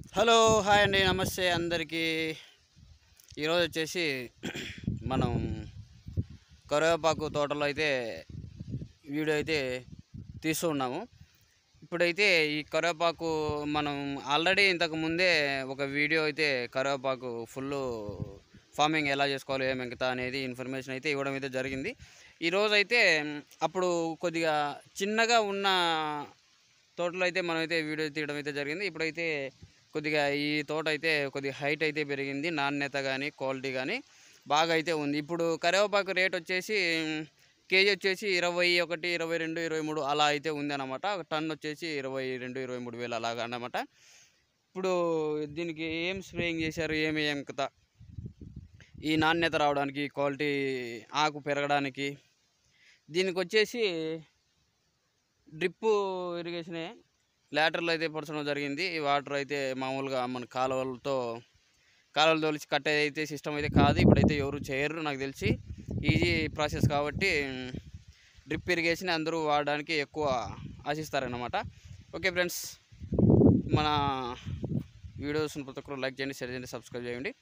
Hello hi అండి నమస్తే అందరికీ. ఈరోజు వచ్చేసి మనం కరివేపాకు తోటలో అయితే వీడియో అయితే తీస్తూ ఉన్నాము. ఇప్పుడైతే ఈ కరివేపాకు మనం ఆల్రెడీ ఇంతకు ముందే ఒక వీడియో అయితే కరివేపాకు ఫుల్ ఫార్మింగ్ ఎలా చేసుకోవాలి ఏమింకతా అనేది ఇన్ఫర్మేషన్ అయితే ఇవ్వడం అయితే జరిగింది. ఈరోజు అయితే అప్పుడు కొద్దిగా చిన్నగా ఉన్న తోటలో అయితే మనమైతే వీడియో తీయడం అయితే జరిగింది. ఇప్పుడైతే కొద్దిగా ఈ తోట అయితే కొద్దిగా హైట్ అయితే పెరిగింది, నాణ్యత కానీ క్వాలిటీ కానీ బాగా అయితే ఉంది. ఇప్పుడు కరివేపాకు రేట్ వచ్చేసి కేజీ వచ్చేసి 21, 22, 23 అలా అయితే ఉంది అన్నమాట. టన్ వచ్చేసి 22, 23 వేలు అలాగా అన్నమాట. ఇప్పుడు దీనికి ఏం స్ప్రేయింగ్ చేశారు ఏం కథ, ఈ నాణ్యత రావడానికి, క్వాలిటీ ఆకు పెరగడానికి దీనికి వచ్చేసి డ్రిప్పు ఇరిగేషనే లాటరల్ అయితే పరచడం జరిగింది. ఈ వాటర్ అయితే మామూలుగా మన కాలువలు తోలిచి కట్టే అయితే సిస్టమ్ అయితే కాదు. ఇప్పుడైతే ఎవరు చేయరు నాకు తెలిసి, ఈజీ ప్రాసెస్ కాబట్టి డ్రిప్ ఇరిగేషన్ అందరూ వాడడానికి ఎక్కువ ఆశిస్తారన్నమాట. ఓకే ఫ్రెండ్స్, మన వీడియోస్ని ప్రతి ఒక్కరు లైక్ చేయండి, షేర్ చేయండి, సబ్స్క్రైబ్ చేయండి.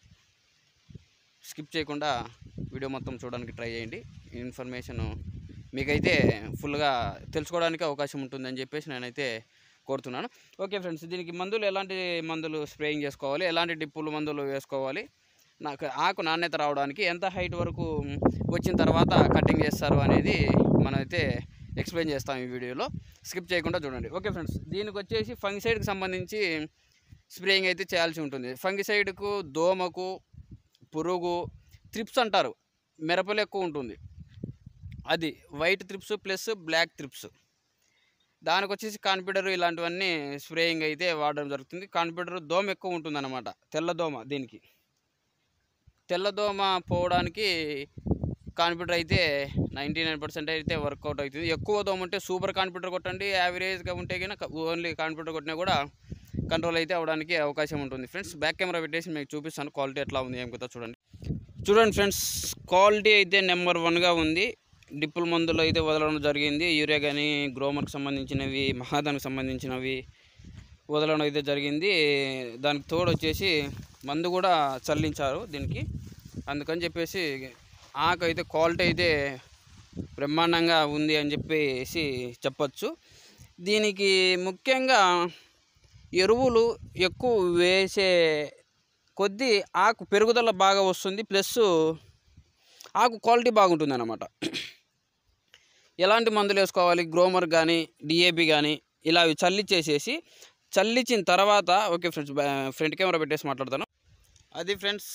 స్కిప్ చేయకుండా వీడియో మొత్తం చూడడానికి ట్రై చేయండి. ఇన్ఫర్మేషన్ మీకైతే ఫుల్గా తెలుసుకోవడానికి అవకాశం ఉంటుందని చెప్పేసి నేనైతే కోరుతున్నాను. ఓకే ఫ్రెండ్స్, దీనికి ఎలాంటి మందులు స్ప్రేయింగ్ చేసుకోవాలి, ఎలాంటి డిప్పులు మందులు వేసుకోవాలి, నాకు ఆకు నాణ్యత రావడానికి ఎంత హైట్ వరకు వచ్చిన తర్వాత కటింగ్ చేస్తారు అనేది మనమైతే ఎక్స్ప్లెయిన్ చేస్తాం ఈ వీడియోలో. స్కిప్ చేయకుండా చూడండి. ఓకే ఫ్రెండ్స్, దీనికి వచ్చేసి ఫంగిసైడ్కి సంబంధించి స్ప్రేయింగ్ అయితే చేయాల్సి ఉంటుంది. ఫంగిసైడ్కు దోమకు, పురుగు, త్రిప్స్ అంటారు, మిరపలు ఎక్కువ ఉంటుంది, అది white thrips plus black thrips. దానికి వచ్చేసి కాన్పిడర్ ఇలాంటివన్నీ స్ప్రేయింగ్ అయితే వాడడం జరుగుతుంది. కాన్పిడర్ దోమ ఎక్కువ ఉంటుందన్నమాట, తెల్లదోమ. దీనికి తెల్లదోమ పోవడానికి కాన్పిడర్ అయితే 99% అయితే వర్కౌట్ అవుతుంది. ఎక్కువ దోమ ఉంటే సూపర్ కాన్పిడర్ కొట్టండి, యావరేజ్గా ఉంటే కనుక ఓన్లీ కాన్పిడర్ కొట్టినా కూడా కంట్రోల్ అయితే అవ్వడానికి అవకాశం ఉంటుంది. ఫ్రెండ్స్, బ్యాక్ కెమెరా పెట్టేసి మీకు చూపిస్తాను క్వాలిటీ ఎట్లా ఉంది ఏం కదా. చూడండి ఫ్రెండ్స్, క్వాలిటీ అయితే నెంబర్ 1గా ఉంది. డిప్పుల మందులు అయితే వదలడం జరిగింది. యూరియా కానీ, గ్రోమర్కి సంబంధించినవి, మహాదానికి సంబంధించినవి వదలడం అయితే జరిగింది. దానికి తోడు వచ్చేసి మందు కూడా చల్లించారు దీనికి. అందుకని చెప్పేసి ఆకు అయితే క్వాలిటీ అయితే బ్రహ్మాండంగా ఉంది అని చెప్పేసి చెప్పచ్చు. దీనికి ముఖ్యంగా ఎరువులు ఎక్కువ వేసే కొద్దీ ఆకు పెరుగుదల బాగా వస్తుంది, ప్లస్ ఆకు క్వాలిటీ బాగుంటుంది అన్నమాట. ఎలాంటి మందులు వేసుకోవాలి, గ్రోమర్ కానీ, డిఏపి కానీ ఇలా చల్లించిన తర్వాత, ఓకే ఫ్రెండ్స్, ఫ్రంట్ కెమెరా పెట్టేసి మాట్లాడతాను. అది ఫ్రెండ్స్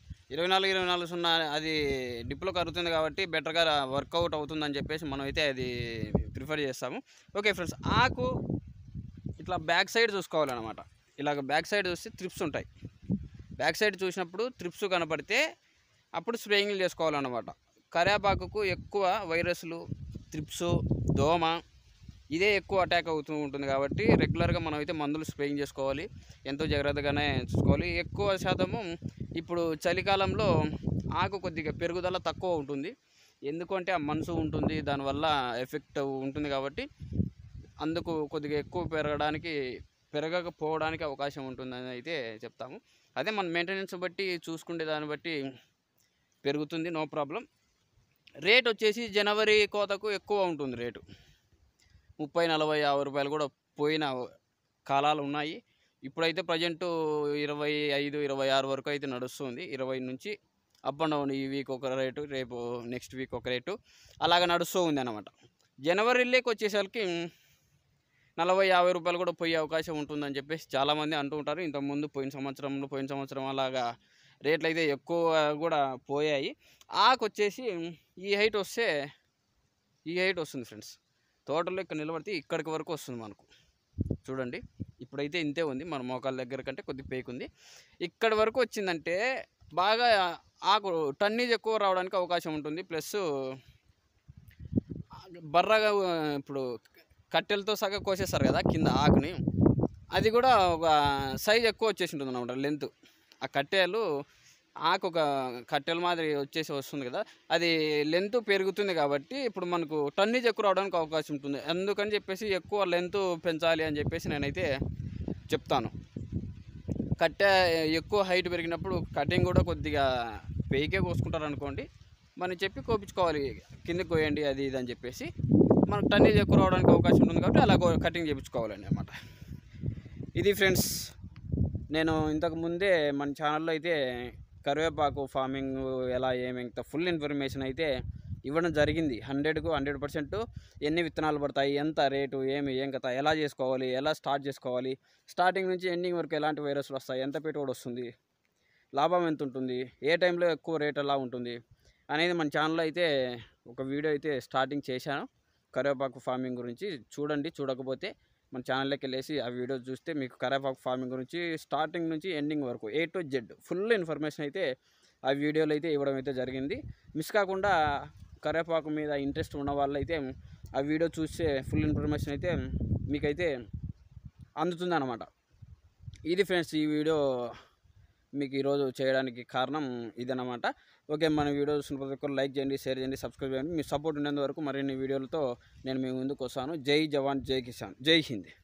24-24-0 అది డిప్లో కరుగుతుంది కాబట్టి బెటర్గా వర్కౌట్ అవుతుందని చెప్పేసి మనం అయితే అది ప్రిఫర్ చేస్తాము. ఓకే ఫ్రెండ్స్, ఆకు ఇట్లా బ్యాక్ సైడ్ చూసుకోవాలన్నమాట. ఇలాగ బ్యాక్ సైడ్ చూస్తే త్రిప్స్ ఉంటాయి. బ్యాక్ సైడ్ చూసినప్పుడు త్రిప్స్ కనపడితే అప్పుడు స్ప్రేయింగ్లు చేసుకోవాలన్నమాట. కరివేపాకుకు ఎక్కువ వైరస్లు, త్రిప్స్, దోమ ఇదే ఎక్కువ అటాక్ అవుతూ ఉంటుంది కాబట్టి రెగ్యులర్గా మనం అయితే మందులు స్ప్రేయింగ్ చేసుకోవాలి, ఎంతో జాగ్రత్తగానే చూసుకోవాలి. ఎక్కువ శాతము ఇప్పుడు చలికాలంలో ఆకు కొద్దిగా పెరుగుదల తక్కువ ఉంటుంది, ఎందుకంటే ఆ మనసు ఉంటుంది, దానివల్ల ఎఫెక్ట్ ఉంటుంది కాబట్టి అందుకు కొద్దిగా ఎక్కువ పెరగకపోవడానికి అవకాశం ఉంటుందని అయితే చెప్తాము. అదే మన మెయింటెనెన్స్ బట్టి చూసుకుంటే దాన్ని బట్టి పెరుగుతుంది, నో ప్రాబ్లం. రేట్ వచ్చేసి జనవరి కోతకు ఎక్కువ ఉంటుంది రేటు. 30, 40, 50 రూపాయలు కూడా పోయిన కాలాలు ఉన్నాయి. ఇప్పుడైతే ప్రజెంటు 25, 26 వరకు అయితే నడుస్తుంది. 20 నుంచి అప్ అండ్ డౌన్, ఈ వీక్ ఒక రేటు, రేపు నెక్స్ట్ వీక్ ఒక రేటు అలాగ నడుస్తూ ఉంది అన్నమాట. జనవరిలోకి వచ్చేసరికి 40, 50 రూపాయలు కూడా పోయే అవకాశం ఉంటుందని చెప్పేసి చాలామంది అంటూ ఉంటారు. ఇంతకుముందు పోయిన సంవత్సరం అలాగా రేట్లు అయితే ఎక్కువ కూడా పోయాయి. ఆకు వచ్చేసి ఈ హైట్ వస్తుంది ఫ్రెండ్స్. తోటలో ఇక్కడ నిలబడితే ఇక్కడికి వరకు వస్తుంది మనకు. చూడండి, ఇప్పుడైతే ఇంతే ఉంది, మన మోకాల దగ్గర కంటే కొద్ది పేకుంది. ఇక్కడి వరకు వచ్చిందంటే బాగా ఆకు టన్నీజ్ ఎక్కువ రావడానికి అవకాశం ఉంటుంది. ప్లస్ బర్రగా ఇప్పుడు కట్టెలతో సగం కోసేస్తారు కదా కింద ఆకుని, అది కూడా ఒక సైజ్ ఎక్కువ వచ్చేసి ఉంటుంది అన్నమాట, లెంత్. ఆ కట్టెలు ఆకు ఒక కట్టెల మాదిరి వస్తుంది కదా, అది లెంత్ పెరుగుతుంది కాబట్టి ఇప్పుడు మనకు టన్నీజ్ ఎక్కువ రావడానికి అవకాశం ఉంటుంది. అందుకని చెప్పేసి ఎక్కువ లెంత్ పెంచాలి అని చెప్పేసి నేనైతే చెప్తాను. కట్టె ఎక్కువ హైట్ పెరిగినప్పుడు కటింగ్ కూడా కొద్దిగా పెయికే కోసుకుంటారు అనుకోండి, మనం చెప్పి కోపించుకోవాలి, కిందకి కోయండి అది ఇది అని చెప్పేసి. మనకు టన్నేజ్ ఎక్కువ రావడానికి అవకాశం ఉంటుంది కాబట్టి అలా కటింగ్ చేయించుకోవాలండి అన్నమాట. ఇది ఫ్రెండ్స్, నేను ఇంతకు ముందే మన ఛానల్లో అయితే కరివేపాకు ఫార్మింగ్ ఎలా ఇంత ఫుల్ ఇన్ఫర్మేషన్ అయితే ఇవ్వడం జరిగింది. 100కు 100% ఎన్ని విత్తనాలు పడతాయి, ఎంత రేటు, ఏం కథ, ఎలా చేసుకోవాలి, ఎలా స్టార్ట్ చేసుకోవాలి, స్టార్టింగ్ నుంచి ఎండింగ్ వరకు ఎలాంటి వైరస్లు వస్తాయి, ఎంత పెట్టుబడి వస్తుంది, లాభం ఎంత ఉంటుంది, ఏ టైంలో ఎక్కువ రేట్ ఎలా ఉంటుంది అనేది మన ఛానల్లో అయితే ఒక వీడియో అయితే స్టార్టింగ్ చేశాను కరివేపాకు ఫార్మింగ్ గురించి. చూడండి, చూడకపోతే మన ఛానల్లోకి వెళ్ళేసి ఆ వీడియో చూస్తే మీకు కరివేపాకు ఫార్మింగ్ గురించి స్టార్టింగ్ నుంచి ఎండింగ్ వరకు A to Z full information అయితే ఆ వీడియోలో అయితే ఇవ్వడం అయితే జరిగింది. మిస్ కాకుండా కరివేపాకు మీద ఇంట్రెస్ట్ ఉన్న వాళ్ళైతే ఆ వీడియో చూస్తే ఫుల్ ఇన్ఫర్మేషన్ అయితే మీకైతే అందుతుందన్నమాట. ఇది ఫ్రెండ్స్, ఈ వీడియో మీకు ఈరోజు చేయడానికి కారణం ఇదన్నమాట. ఓకే, మన వీడియో చూసిన ప్రతి ఒక్కరు లైక్ చేయండి, షేర్ చేయండి, సబ్స్క్రైబ్ చేయండి. మీ సపోర్ట్ ఉన్నంత వరకు మరిన్ని వీడియోలతో నేను మీ ముందుకు వస్తాను. జై జవాన్, జై కిసాన్, జై హింద్.